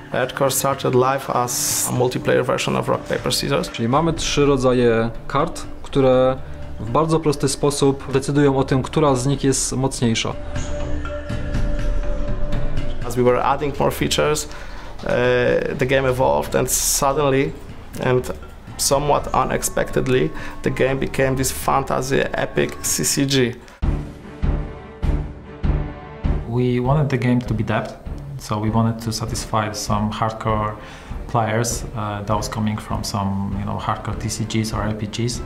Earthcore started life as a multiplayer version of rock, paper, scissors. Czyli mamy 3 rodzaje kart, które w bardzo prosty sposób decydują o tym, która z nich jest mocniejsza. As we were adding more features, the game evolved and suddenly and somewhat unexpectedly the game became this fantasy epic CCG. We wanted the game to be depth, so we wanted to satisfy some hardcore players that was coming from some, hardcore TCGs or RPGs.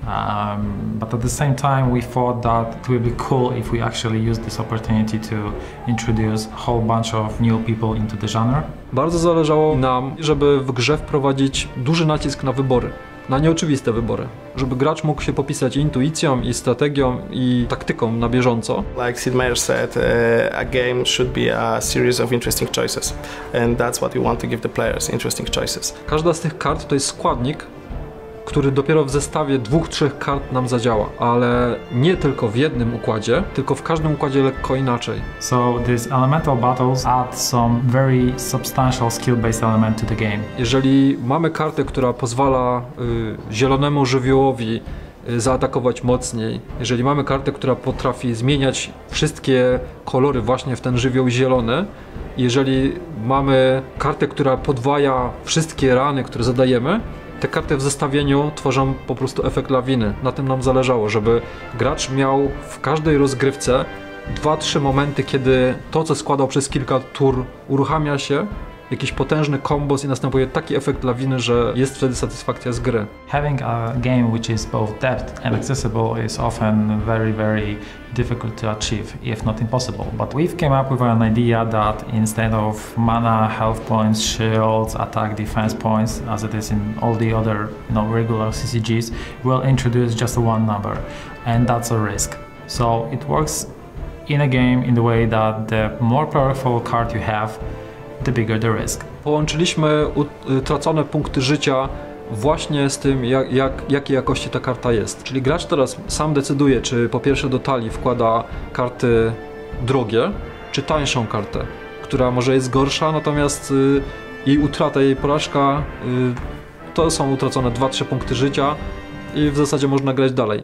But at the same time, we thought that it would be cool if we actually use this opportunity to introduce a whole bunch of new people into the genre. Bardzo zależało nam, żeby w grze wprowadzić duży nacisk na wybory, na nieoczywiste wybory, żeby gracz mógł się popisać intuicją, i strategią, i taktyką na bieżąco. Like Sid Meier said, a game should be a series of interesting choices, and that's what we want to give the players, interesting choices. Każda z tych kart to jest składnik, który dopiero w zestawie 2-3 kart nam zadziała, ale nie tylko w jednym układzie, tylko w każdym układzie lekko inaczej. So these elemental battles add some very substantial skill-based element to the game. Jeżeli mamy kartę, która pozwala zielonemu żywiołowi zaatakować mocniej, jeżeli mamy kartę, która potrafi zmieniać wszystkie kolory właśnie w ten żywioł zielony, jeżeli mamy kartę, która podwaja wszystkie rany, które zadajemy, te karty w zestawieniu tworzą po prostu efekt lawiny. Na tym nam zależało, żeby gracz miał w każdej rozgrywce 2-3 momenty, kiedy to, co składał przez kilka tur, uruchamia się, jakiś potężny kombos i następuje taki efekt lawiny, że jest wtedy satysfakcja z gry. Having a game which is both depth and accessible is often very, very difficult to achieve, if not impossible. But we've came up with an idea that instead of mana, health points, shields, attack, defense points, as it is in all the other regular CCGs, we'll introduce just one number, and that's a risk. So it works in a game in the way that the more powerful card you have, the bigger the risk. Połączyliśmy utracone punkty życia właśnie z tym, jakiej jakości ta karta jest. Czyli gracz teraz sam decyduje, czy po pierwsze do talii wkłada karty drogie, czy tańszą kartę, która może jest gorsza, natomiast jej utrata, jej porażka to są utracone 2-3 punkty życia i w zasadzie można grać dalej.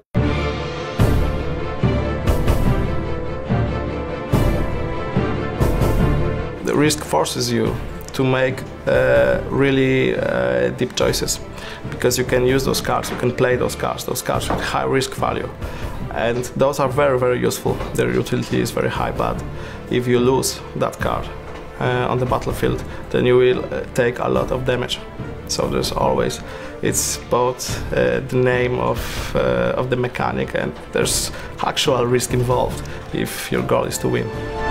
The risk forces you to make really deep choices, because you can use those cards, you can play those cards with high risk value, and those are very, very useful. Their utility is very high, but if you lose that card on the battlefield, then you will take a lot of damage. So there's always, it's both the name of the mechanic, and there's actual risk involved if your goal is to win.